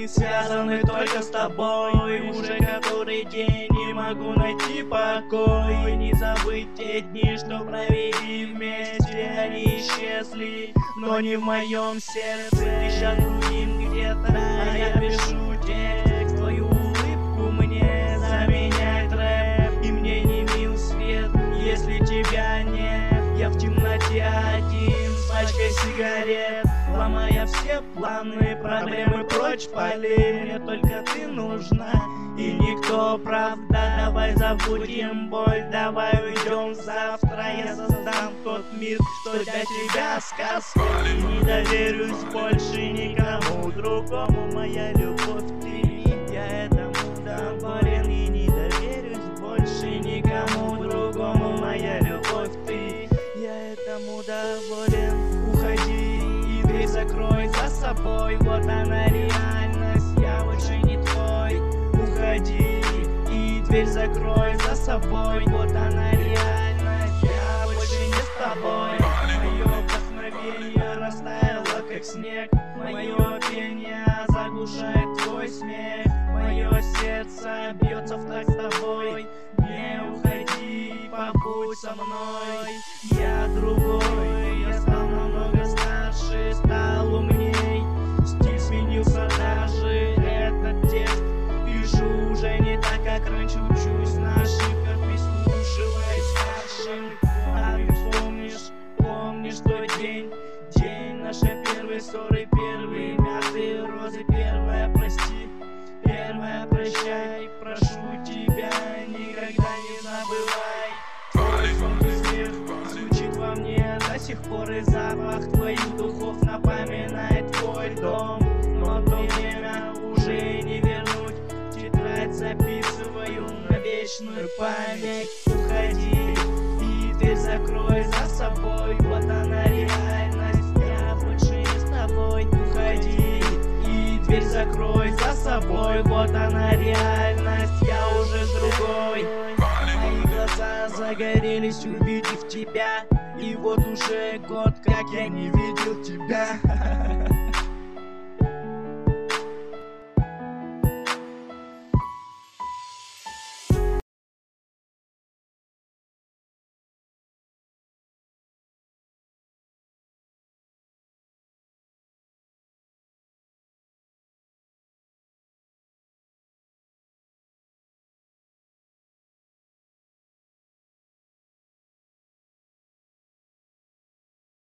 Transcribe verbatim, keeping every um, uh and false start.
связаны только с тобой. Уже который день не могу найти покой. Не забыть те дни, что провели вместе. Они исчезли, но не в моем сердце. Ты сейчас другим где-то, а я пишу текст. Твою улыбку мне заменяет рэп. И мне не мил свет, если тебя нет. Я в темноте один с пачкой сигарет, ломая все планы, проблемы прочь пали. Мне только ты нужна и никто, правда. Давай забудем боль, давай уйдем завтра. Я создам тот мир, что для тебя сказка. И не доверюсь больше никому другому. Моя любовь ты, я этому доволен. И не доверюсь больше никому другому. Моя любовь ты, я этому доволен. Уходи и дверь закрой за собой. Вот она реальность, я больше не твой. Уходи и дверь закрой за собой. Вот она реальность, я больше не с тобой. Мое вдохновение растаяло как снег. Мое пение заглушает твой смех. Мое сердце бьется в такт с тобой. Не уходи, побудь со мной. Я другой, я стал намного старше, стал умней. Стиль сменился даже, этот текст пишу уже не так, как раньше. Учусь на ошибках, прислушиваясь к старшим. А ты помнишь, помнишь тот день, день нашей первой ссоры, первые мятые розы, первая прости, первая прощай. Прошу тебя, никогда не забывай. Твой звонкий смех звучит во мне до сих пор, и запах твоих духов напоминает твой дом. Но то время уже не вернуть, тетрадь записываю на вечную память. Уходи и дверь закрой за собой. Вот она реальность, я больше не с тобой. Уходи и дверь закрой за собой. Вот она реальность, я уже с другой. Мои глаза загорелись, увидев тебя. И вот уже год, как я не видел тебя.